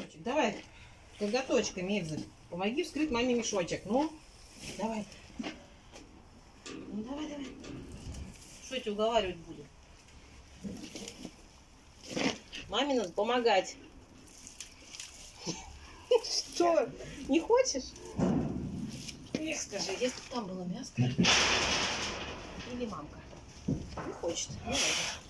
мешочек. Давай, коготочками, Эльза. Помоги вскрыть маме мешочек. Ну, давай. Ну, давай, давай. Что тебе уговаривать буду? Маме надо помогать. Что? Не хочешь? Эх, скажи, если бы там было мяско. Или мамка. Не хочет. Не надо.